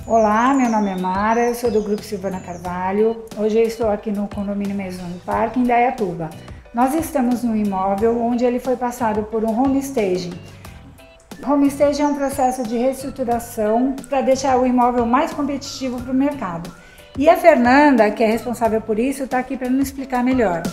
Olá, meu nome é Mara, eu sou do Grupo Silvana Carvalho. Hoje eu estou aqui no condomínio Maison Park, em Indaiatuba. Nós estamos num imóvel onde ele foi passado por um home staging. Home staging é um processo de reestruturação para deixar o imóvel mais competitivo para o mercado. E a Fernanda, que é responsável por isso, está aqui para nos explicar melhor.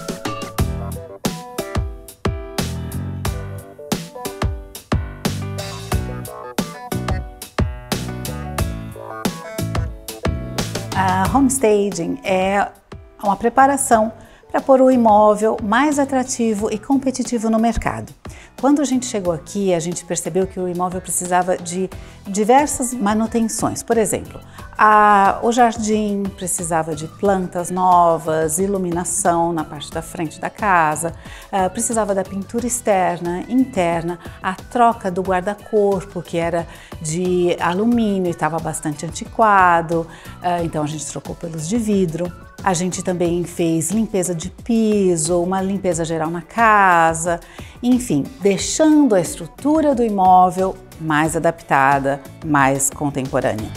A homestaging é uma preparação para pôr o imóvel mais atrativo e competitivo no mercado. Quando a gente chegou aqui, a gente percebeu que o imóvel precisava de diversas manutenções. Por exemplo, o jardim precisava de plantas novas, iluminação na parte da frente da casa, precisava da pintura externa, interna, a troca do guarda-corpo, que era de alumínio e estava bastante antiquado, então a gente trocou pelos de vidro. A gente também fez limpeza de piso, uma limpeza geral na casa, enfim, deixando a estrutura do imóvel mais adaptada, mais contemporânea.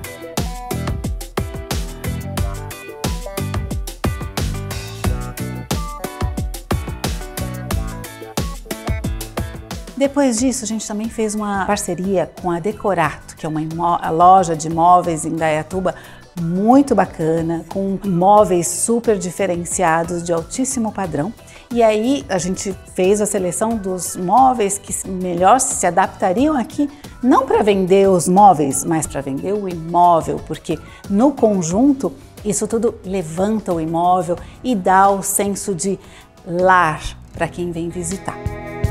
Depois disso, a gente também fez uma parceria com a Decorato, que é uma loja de móveis em Indaiatuba, muito bacana, com móveis super diferenciados de altíssimo padrão. E aí a gente fez a seleção dos móveis que melhor se adaptariam aqui, não para vender os móveis, mas para vender o imóvel, porque no conjunto isso tudo levanta o imóvel e dá o senso de lar para quem vem visitar.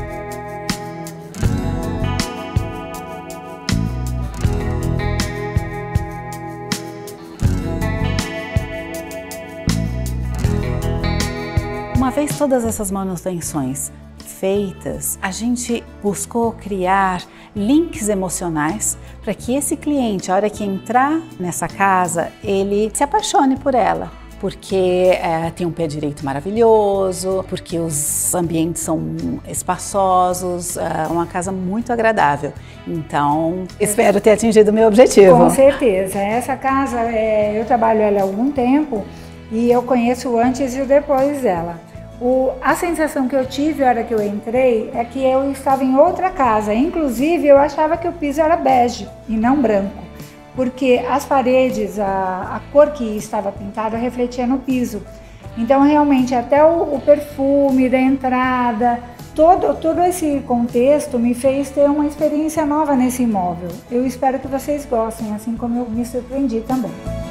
Uma vez todas essas manutenções feitas, a gente buscou criar links emocionais para que esse cliente, a hora que entrar nessa casa, ele se apaixone por ela. Porque tem um pé direito maravilhoso, porque os ambientes são espaçosos, é uma casa muito agradável. Então, espero ter atingido o meu objetivo. Com certeza. Essa casa, eu trabalho ela há algum tempo e eu conheço o antes e o depois dela. A sensação que eu tive na hora que eu entrei é que eu estava em outra casa. Inclusive, eu achava que o piso era bege e não branco, porque as paredes, a cor que estava pintada refletia no piso. Então, realmente, até o perfume da entrada, todo esse contexto me fez ter uma experiência nova nesse imóvel. Eu espero que vocês gostem, assim como eu me surpreendi também.